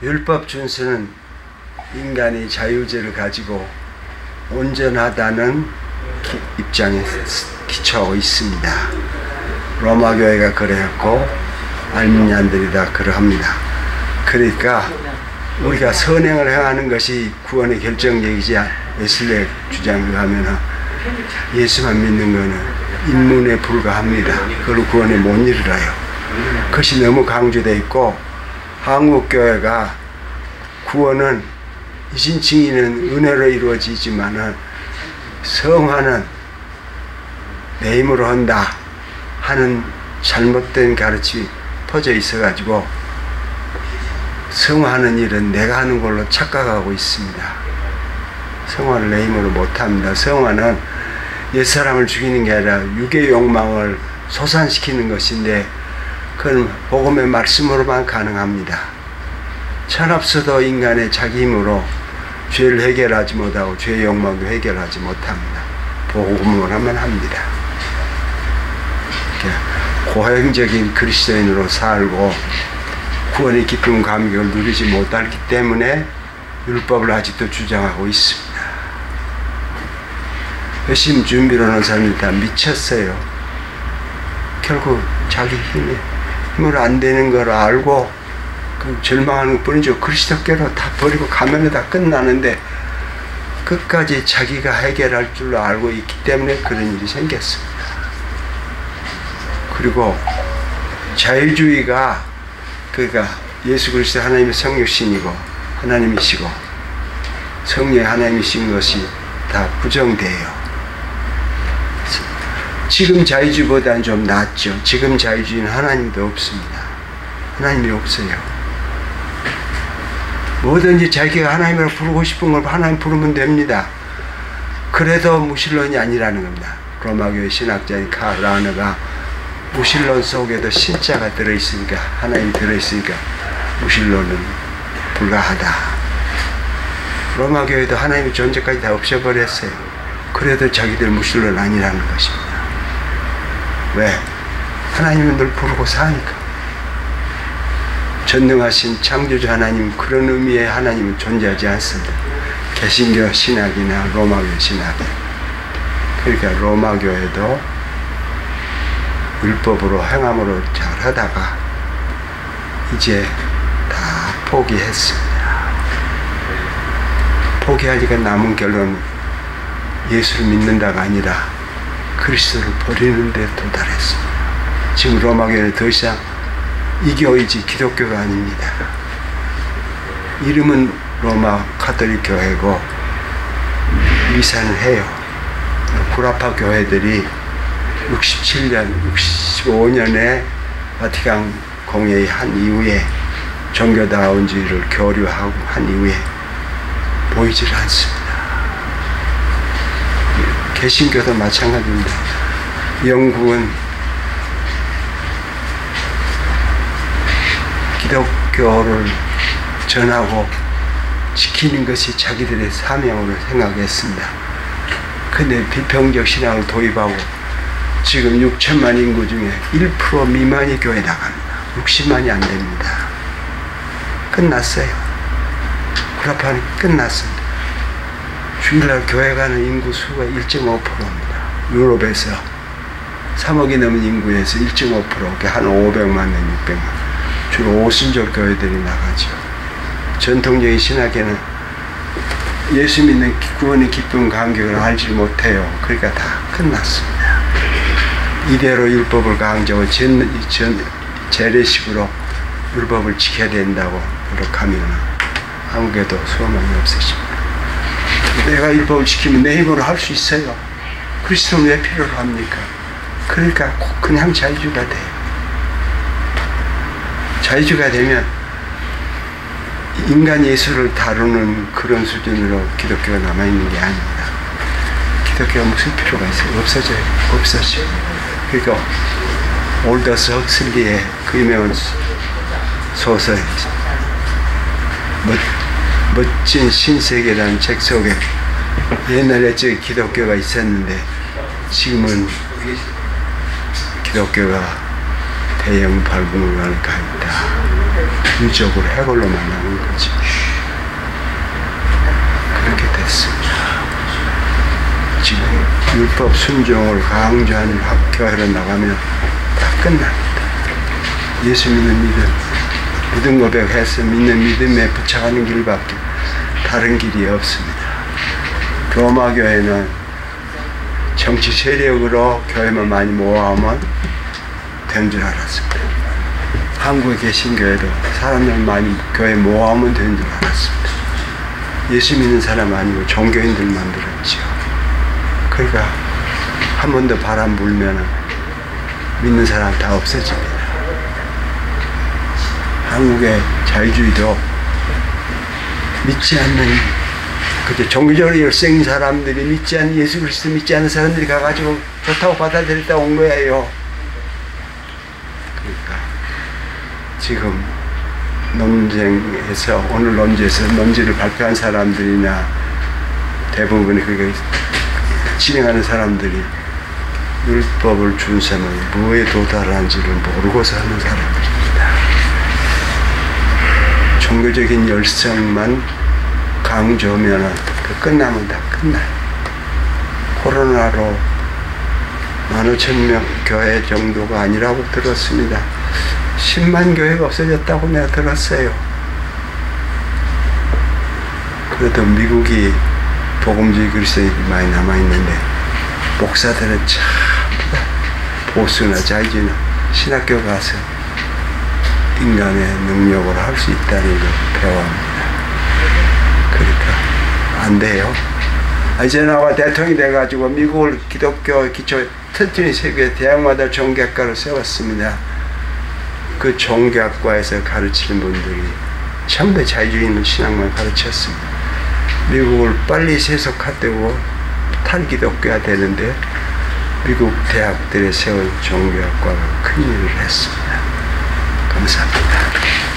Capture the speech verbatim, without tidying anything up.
율법 준수는 인간이 자유의지를 가지고 온전하다는 기, 입장에 기초하고 있습니다. 로마 교회가 그래왔고 알미니안들이 다 그러합니다. 그러니까 우리가 선행을 행하는 것이 구원의 결정적이지 웨슬레 주장에 가면 예수만 믿는 것은 인문에 불과합니다. 그걸로 구원에 못 이르러요. 그것이 너무 강조되어 있고 한국교회가 구원은 이신 증인은 은혜로 이루어지지만은 성화는 내 힘으로 한다 하는 잘못된 가르침이 퍼져 있어가지고 성화하는 일은 내가 하는 걸로 착각하고 있습니다. 성화를 내 힘으로 못합니다. 성화는 옛사람을 죽이는 게 아니라 육의 욕망을 소산시키는 것인데 그건 복음의 말씀으로만 가능합니다. 천합수도 인간의 자기 힘으로 죄를 해결하지 못하고 죄의 욕망도 해결하지 못합니다. 복음으로만 합니다. 고행적인 그리스도인으로 살고 구원의 기쁨 감격을 누리지 못하기 때문에 율법을 아직도 주장하고 있습니다. 열심히 준비를 하는 사람들이 다 미쳤어요. 결국 자기 힘에 힘으로 안 되는 걸 알고 그 절망하는 것 뿐이죠. 그리스도께로 다 버리고 가면은 다 끝나는데 끝까지 자기가 해결할 줄로 알고 있기 때문에 그런 일이 생겼습니다. 그리고 자유주의가 그러니까 예수 그리스도 하나님의 성육신이고 하나님이시고 성령의 하나님이신 것이 다 부정돼요. 지금 자유주의보다는 좀 낫죠. 지금 자유주의는 하나님도 없습니다. 하나님이 없어요. 뭐든지 자기가 하나님으로 부르고 싶은 걸 하나님 부르면 됩니다. 그래도 무신론이 아니라는 겁니다. 로마교회 신학자인 칼 라너가 무신론 속에도 신자가 들어있으니까 하나님이 들어있으니까 무신론은 불가하다. 로마교회도 하나님의 존재까지 다 없애버렸어요. 그래도 자기들 무신론 아니라는 것입니다. 왜? 하나님은 늘 부르고 사니까. 전능하신 창조주 하나님, 그런 의미의 하나님은 존재하지 않습니다. 개신교 신학이나 로마교회 신학이. 그러니까 로마교회도 율법으로 행함으로 잘 하다가 이제 다 포기했습니다. 포기하니까 남은 결론은 예수를 믿는다가 아니라 그리스도를 버리는 데 도달했습니다. 지금 로마교회는 더 이상 이 교회이지 기독교가 아닙니다. 이름은 로마 카톨릭 교회고 미사는 해요. 구라파 교회들이 육십칠 년, 육십오 년에 바티칸 공회의 한 이후에 종교다운주의를 교류하고 한 이후에 보이질 않습니다. 개신교도 마찬가지입니다. 영국은 기독교를 전하고 지키는 것이 자기들의 사명으로 생각했습니다. 근데 비평적 신앙을 도입하고 지금 육천만 인구 중에 일 퍼센트 미만이 교회 나갑니다. 육십만이 안 됩니다. 끝났어요. 구라파는 끝났습니다. 주일날 교회 가는 인구 수가 일 점 오 퍼센트입니다. 유럽에서 삼억이 넘은 인구에서 일 점 오 퍼센트, 한 오백만 명, 육백만 명. 주로 오순절 교회들이 나가죠. 전통적인 신학에는 예수 믿는 구원의 기쁨 감격을 알지 못해요. 그러니까 다 끝났습니다. 이대로 율법을 강조하고 전, 전, 재래식으로 율법을 지켜야 된다고 노력하면 한국에도 소망이 없으십니다. 내가 율법을 지키면 내 힘으로 할 수 있어요. 그리스도는 왜 필요로 합니까? 그러니까 꼭 그냥 자유주의가 돼요. 자유주의가 되면 인간 예수를 다루는 그런 수준으로 기독교가 남아있는 게 아닙니다. 기독교가 무슨 필요가 있어요? 없어져요. 없어져요. 그러니까 올더스 헉슬리의 그 유명한 소설 멋, 멋진 신세계라는 책 속에 옛날에 저 기독교가 있었는데 지금은 기독교가 대형 발군을 가 있다. 의적으로 해골로 만나는 거지. 그렇게 됐습니다. 지금 율법 순종을 강조하는 학교로 나가면 다 끝납니다. 예수 믿는 믿음, 믿음 고백해서 믿는 믿음에 붙여가는 길밖에 다른 길이 없습니다. 로마 교회는 정치 세력으로 교회만 많이 모아오면 된 줄 알았습니다. 한국에 계신 교회도 사람들 많이 교회 모아오면 된 줄 알았습니다. 예수 믿는 사람 아니고 종교인들 만들었지요. 그러니까 한 번 더 바람 불면 믿는 사람 다 없어집니다. 한국의 자유주의도 믿지 않는, 그때 종교적으로 열성인 사람들이 믿지 않는, 예수 그리스도 믿지 않는 사람들이 가가지고 좋다고 받아들였다 온 거예요. 그러니까 지금 논쟁에서, 오늘 논지에서 논지를 발표한 사람들이나 대부분이 그게 진행하는 사람들이 율법을 준수하면 뭐에 도달하는지를 모르고서 하는 사람들입니다. 종교적인 열성만 강조하면 그 끝나면 다 끝나요. 코로나로 만 오천 명 교회 정도가 아니라고 들었습니다. 십만 교회가 없어졌다고 내가 들었어요. 그래도 미국이 복음주의 그리스도인이 많이 남아있는데 목사들은 전부 다 보수나 자유주의나 신학교 가서 인간의 능력으로 할 수 있다는 걸 배워합니다. 그러니까 안 돼요. 이제 나와 대통령이 돼가지고 미국을 기독교 기초 튼튼히 세계 대학마다 종교학과를 세웠습니다. 그 종교학과에서 가르치는 분들이 전부 자유주의 신앙만 가르쳤습니다. 미국을 빨리 세속화되고 탈기독교화 되는데 미국 대학들에 세운 종교학과가 큰 일을 했습니다. 감사합니다.